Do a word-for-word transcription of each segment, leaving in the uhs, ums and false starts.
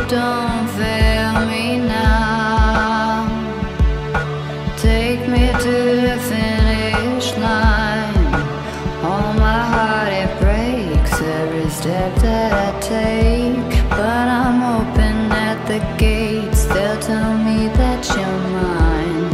don't fail me now. Take me to the finish line. Oh, my heart, it breaks every step that I take. But I'm open at the gates, they'll tell me that you're mine.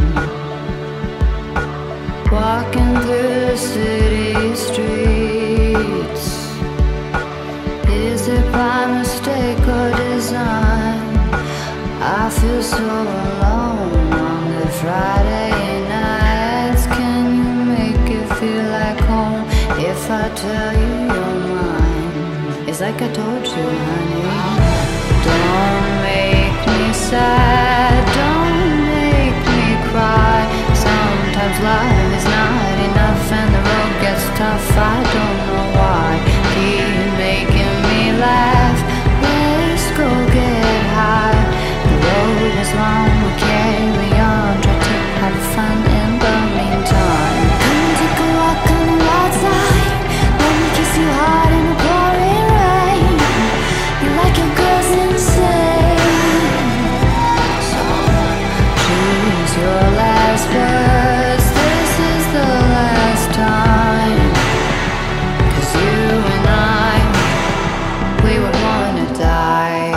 Walking through the city streets, is it by mistake or design? I feel so alone on the Friday nights. Can you make it feel like home if I tell you you're mine? It's like I told you, honey. Don't make me sad, don't make me cry. Sometimes life is not enough and the road gets tough. I don't know why. Keep making me laugh. Let's go get high. The road is long, we'll carry on. Try to have fun in the meantime. Come take a walk on the wild side. Let me kiss you hard in the pouring rain. You like your girls insane, so choose your last words. This is the last time. 'Cause you and I, we would wanna die.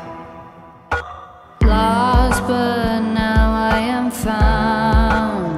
Lost, but now I am found.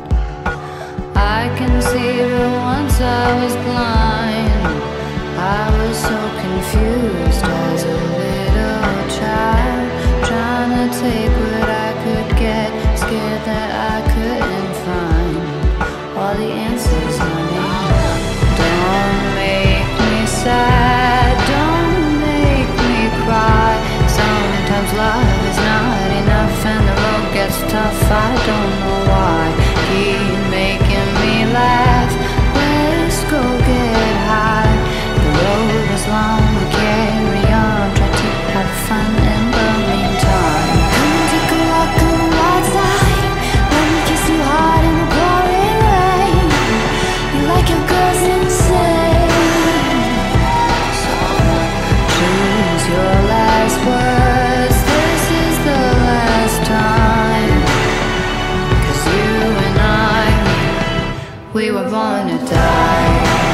I can see, but once I was blind. I was so confused as a little child, trying to take what I could get, scared that I couldn't find all the answers, honey. Don't make me sad, don't make me cry. Sometimes love is not enough and the road gets tough. I don't know why. Keep making me laugh. Let's go get high. The road is long, we carry on. Try to have fun in the meantime. Come take a walk on the wild side. Let me kiss you hard in the pouring rain. You like your girls insane, so choose your last words. This is the last time. 'Cause you and I, we were born to die.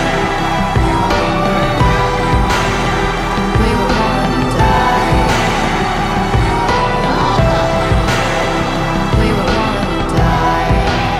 We were born to die. We were born to die.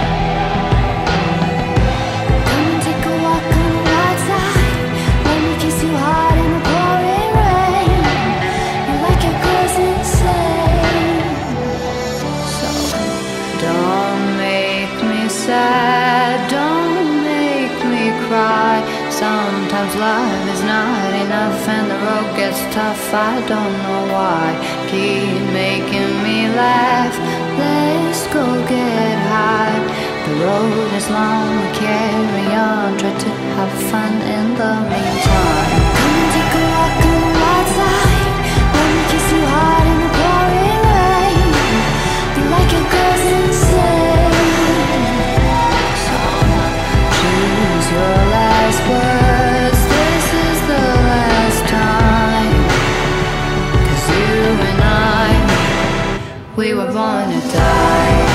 Come and take a walk on the wild side. Let me kiss you hard in the pouring rain. You like your girls insane, so don't make me sad, don't make me cry. Sometimes love is not enough and the road gets tough. I don't know why. Keep making me laugh. Let's go get high. The road is long, we carry on. Try to have fun in the meantime. Come and take a walk on the wild side. Let me kiss you hard in the pouring rain. You like your girls insane, so choose your last words. This is the last time. 'Cause you and I, we were born to die.